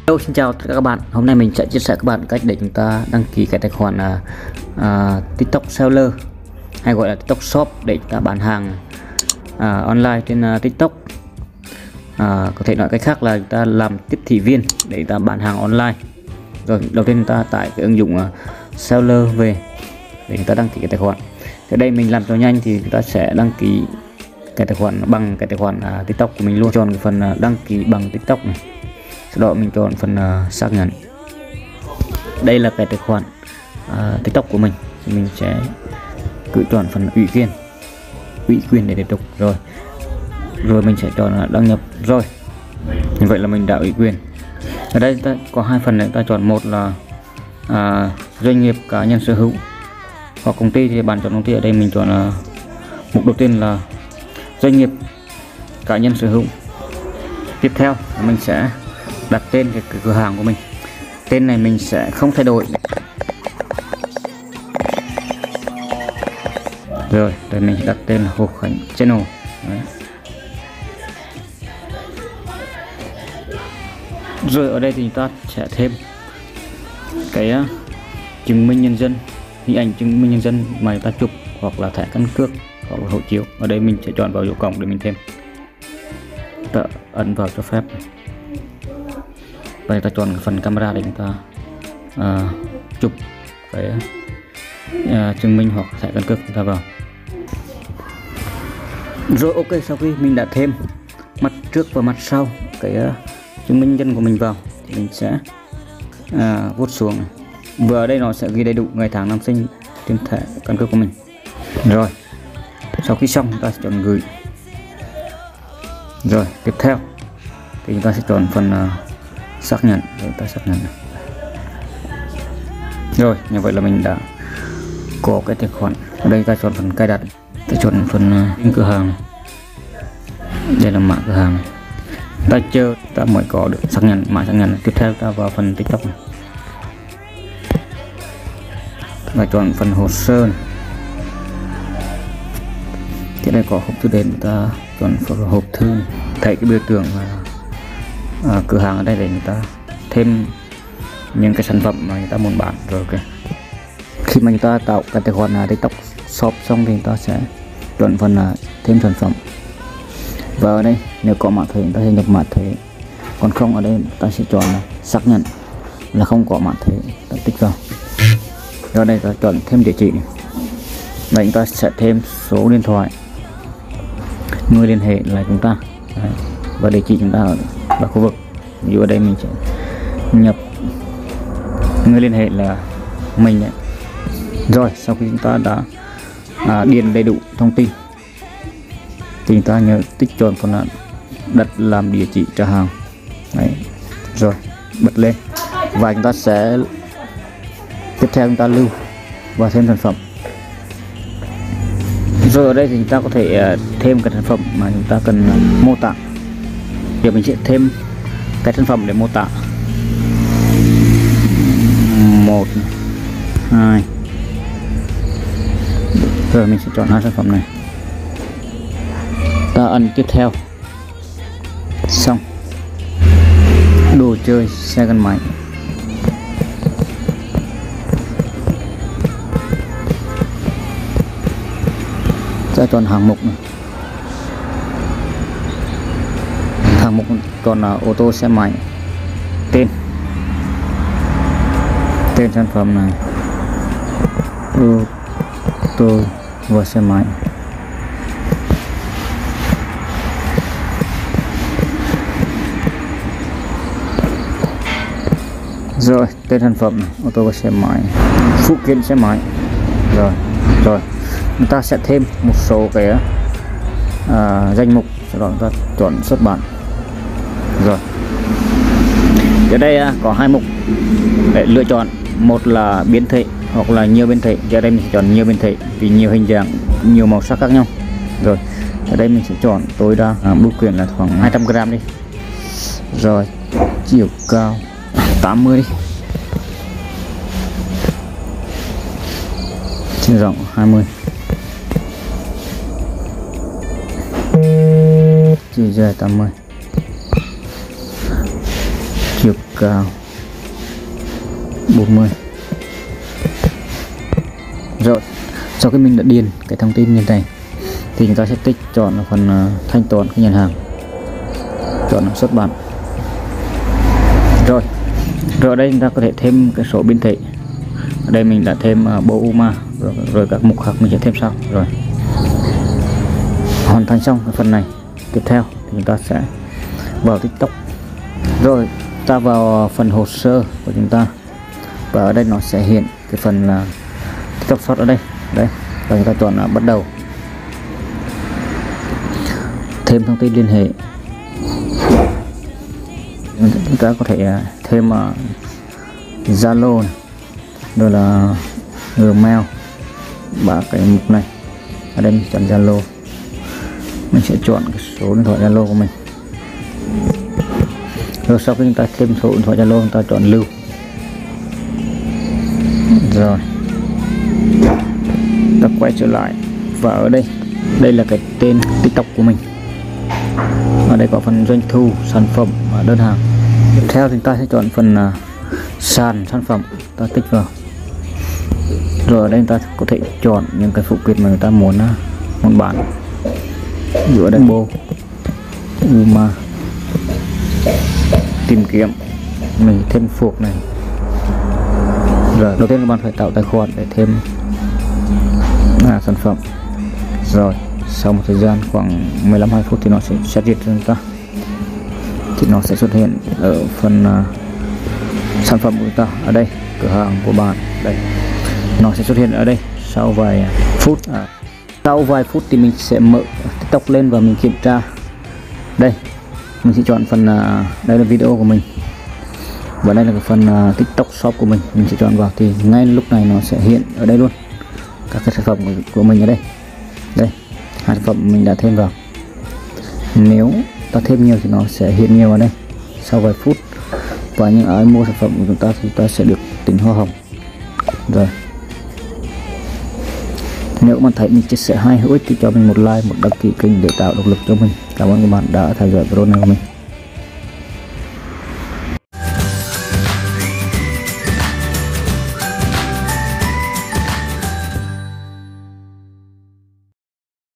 Hello, xin chào tất cả các bạn. Hôm nay mình sẽ chia sẻ các bạn cách để chúng ta đăng ký cái tài khoản TikTok Seller hay gọi là TikTok Shop để chúng ta bán hàng online trên TikTok. Có thể nói cách khác là chúng ta làm tiếp thị viên để chúng ta bán hàng online. Rồi đầu tiên chúng ta tải cái ứng dụng Seller về để chúng ta đăng ký cái tài khoản. Ở đây mình làm cho nhanh thì chúng ta sẽ đăng ký cái tài khoản bằng cái tài khoản TikTok của mình luôn. Chọn cái phần đăng ký bằng TikTok này. Sau đó mình chọn phần xác nhận. Đây là cái tài khoản TikTok của mình thì mình sẽ cứ chọn phần ủy quyền để tiếp tục. Rồi mình sẽ chọn là đăng nhập. Rồi như vậy là mình đã ủy quyền. Ở đây ta có hai phần này, ta chọn một là doanh nghiệp cá nhân sở hữu hoặc công ty thì bạn chọn công ty. Ở đây mình chọn mục đầu tiên là doanh nghiệp cá nhân sở hữu. Tiếp theo mình sẽ đặt tên cái cửa hàng của mình. Tên này mình sẽ không thay đổi. Rồi mình sẽ đặt tên là Hồ Khánh Channel. Đấy. Rồi ở đây thì chúng ta sẽ thêm cái chứng minh nhân dân, hình ảnh chứng minh nhân dân mà chúng ta chụp, hoặc là thẻ căn cước hoặc là hộ chiếu. Ở đây mình sẽ chọn vào dấu cộng để mình thêm. Ta ấn vào cho phép. Và ta chọn phần camera để chúng ta chụp cái chứng minh hoặc thẻ căn cước chúng ta vào. Rồi ok, sau khi mình đã thêm mặt trước và mặt sau cái chứng minh nhân dân của mình vào thì mình sẽ vuốt xuống này. Vừa ở đây nó sẽ ghi đầy đủ ngày tháng năm sinh trên thẻ căn cước của mình. Rồi sau khi xong chúng ta sẽ chọn gửi. Rồi tiếp theo thì chúng ta sẽ chọn phần xác nhận để ta xác nhận này. Rồi như vậy là mình đã có cái tài khoản. Ở đây ta chọn phần cài đặt, ta chọn phần cửa hàng này. Đây là mã cửa hàng này. Ta chờ ta mới có được xác nhận mã xác nhận này. Tiếp theo ta vào phần TikTok này. Ta chọn phần hồ sơ này. Thì đây có hộp thư đến, ta chọn phần hộp thư này. Thấy cái biểu tượng cửa hàng ở đây để người ta thêm những cái sản phẩm mà người ta muốn bán. Rồi ok, khi mà chúng ta tạo cái tài khoản TikTok Shop xong thì chúng ta sẽ chọn phần thêm sản phẩm. Và ở đây nếu có mã thuế chúng ta sẽ nhập mã thuế, còn không ở đây ta sẽ chọn xác nhận là không có mã thuế, ta tích vào. Rồi đây ta chọn thêm địa chỉ này. Và chúng ta sẽ thêm số điện thoại người liên hệ là chúng ta. Đấy. Và địa chỉ chúng ta ở khu vực. Ví dụ ở đây mình sẽ nhập người liên hệ là mình đấy. Rồi sau khi chúng ta đã điền đầy đủ thông tin thì chúng ta nhớ tích chọn phần là đặt làm địa chỉ trả hàng. Đấy. Rồi bật lên và chúng ta sẽ tiếp theo chúng ta lưu và thêm sản phẩm. Rồi ở đây thì chúng ta có thể thêm cái sản phẩm mà chúng ta cần mô tả. Giờ mình sẽ thêm cái sản phẩm để mô tả. 1, 2. Rồi mình sẽ chọn hai sản phẩm này. Ta ấn tiếp theo. Xong. Đồ chơi xe gắn máy. Ta chọn hạng mục này. Hạng mục còn là ô tô xe máy. Tên sản phẩm này ô tô và xe máy. Rồi tên sản phẩm này, ô tô và xe máy, phụ kiện xe máy. Rồi chúng ta sẽ thêm một số cái danh mục, sau đó chúng ta chọn xuất bản. Rồi ở đây có hai mục để lựa chọn, một là biến thể hoặc là nhiều biến thể. Ở đây mình sẽ chọn nhiều biến thể vì nhiều hình dạng, nhiều màu sắc khác nhau. Rồi ở đây mình sẽ chọn tối đa bưu kiện là khoảng 200g đi. Rồi chiều cao 80 đi, chiều rộng 20, chiều dài 80, chiều 40. Rồi sau khi mình đã điền cái thông tin như này thì chúng ta sẽ tích chọn phần thanh toán cái nhận hàng, chọn xuất bản. Rồi ở đây chúng ta có thể thêm cái số biên thị. Ở đây mình đã thêm bộ UMA rồi các mục khác mình sẽ thêm sau. Rồi hoàn thành xong cái phần này. Tiếp theo thì chúng ta sẽ vào TikTok. Rồi ta vào phần hồ sơ của chúng ta và ở đây nó sẽ hiện cái phần là TikTok Shop ở đây. Đây và chúng ta chọn là bắt đầu, thêm thông tin liên hệ. Chúng ta có thể thêm Zalo này, rồi là Gmail, ba cái mục này. Ở đây mình chọn Zalo, mình sẽ chọn cái số điện thoại Zalo của mình. Rồi sau khi chúng ta thêm số điện thoại Zalo, chúng ta chọn lưu. Rồi ta quay trở lại và ở đây là cái tên TikTok của mình. Ở đây có phần doanh thu, sản phẩm và đơn hàng. Tiếp theo chúng ta sẽ chọn phần sàn sản phẩm, ta tích vào. Rồi ở đây chúng ta có thể chọn những cái phụ kiện mà người ta muốn bán. Ở đây bộ UMA, tìm kiếm, mình thêm phục này. Rồi đầu tiên các bạn phải tạo tài khoản để thêm sản phẩm. Rồi sau một thời gian khoảng 15-20 phút thì nó sẽ xét duyệt cho chúng ta, thì nó sẽ xuất hiện ở phần sản phẩm của chúng ta. Ở đây cửa hàng của bạn, đây nó sẽ xuất hiện ở đây. Sau vài phút thì mình sẽ mở TikTok lên và mình kiểm tra. Đây mình sẽ chọn phần đây là video của mình và đây là cái phần TikTok Shop của mình sẽ chọn vào thì ngay lúc này nó sẽ hiện ở đây luôn các cái sản phẩm của mình. Ở đây hai sản phẩm mình đã thêm vào. Nếu ta thêm nhiều thì nó sẽ hiện nhiều ở đây sau vài phút, và những ai mua sản phẩm của chúng ta thì ta sẽ được tính hoa hồng. Rồi nếu bạn thấy mình chia sẻ hay hữu ích thì cho mình một like, một đăng ký kênh để tạo động lực cho mình. Cảm ơn các bạn đã theo dõi video này của mình.